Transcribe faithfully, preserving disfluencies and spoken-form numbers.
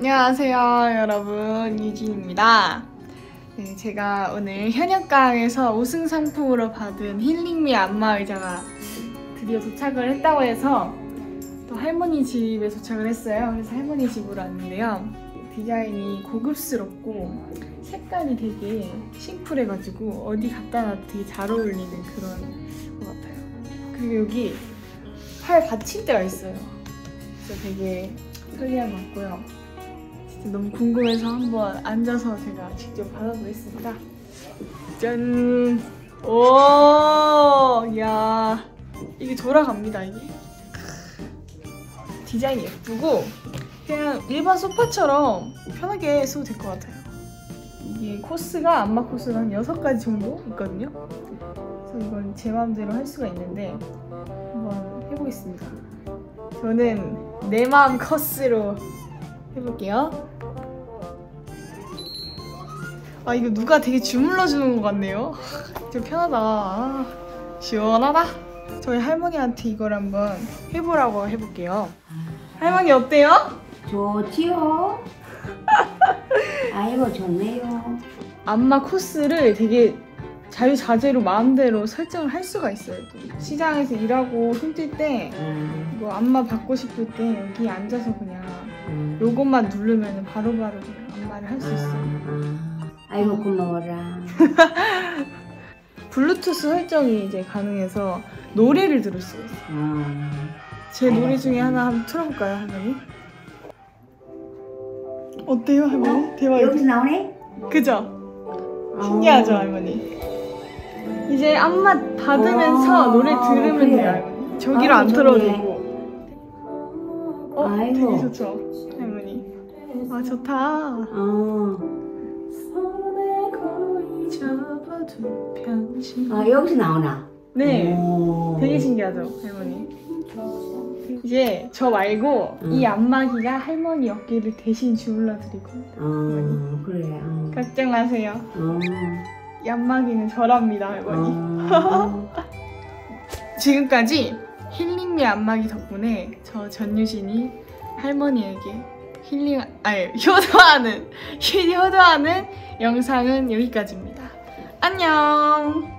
안녕하세요 여러분, 유진입니다. 네, 제가 오늘 현역강에서 우승 상품으로 받은 힐링미 안마의자가 드디어 도착을 했다고 해서 또 할머니 집에 도착을 했어요. 그래서 할머니 집으로 왔는데요. 디자인이 고급스럽고 색깔이 되게 심플해가지고 어디 갖다 놔도 되게 잘 어울리는 그런 것 같아요. 그리고 여기 팔 받침대가 있어요. 그래서 되게 편리한 것 같고요. 너무 궁금해서 한번 앉아서 제가 직접 받아보겠습니다. 짠! 오! 야, 이게 돌아갑니다, 이게. 디자인이 예쁘고 그냥 일반 소파처럼 편하게 써도 될 것 같아요. 이게 코스가, 안마 코스가 한 여섯 가지 정도 있거든요. 그래서 이건 제 마음대로 할 수가 있는데 한번 해보겠습니다. 저는 내 마음 코스로 해볼게요. 아, 이거 누가 되게 주물러 주는 것 같네요. 좀 편하다. 아, 시원하다. 저희 할머니한테 이걸 한번 해보라고 해볼게요. 할머니 어때요? 좋지요. 아이고 좋네요. 안마 코스를 되게 자유자재로 마음대로 설정을 할 수가 있어요. 또 시장에서 일하고 힘들 때 음. 뭐 안마 받고 싶을 때 여기 앉아서 그냥 음. 요것만 누르면 바로바로 그냥 안마를 할 수 있어요. 아, 아이고 고마워라. 블루투스 설정이 이제 가능해서 노래를 들을 수가 있어요. 아. 제 노래 중에 하나 한번 틀어볼까요, 할머니? 어때요, 할머니? 어? 대박. 여기서 나오네? 그죠? 신기하죠, 어. 할머니? 이제 안마 받으면서 어, 노래 들으면 그래. 돼요, 할머니. 저기로 아, 안 좋네. 틀어도 되고. 어, 아이고. 되게 좋죠, 할머니? 아, 좋다. 어. 접어둔 편지. 아 여기서 나오나? 네, 오. 되게 신기하죠, 할머니? 이제 저 말고 음. 이 안마기가 할머니 어깨를 대신 주물러드릴 겁니다. 어 그래. 어. 걱정 마세요. 어. 이 안마기는 저랍니다, 할머니. 어. 지금까지 힐링미 안마기 덕분에 저 전유진이 할머니에게 힐링, 아니 효도하는 효도하는 영상은 여기까지입니다. 안녕.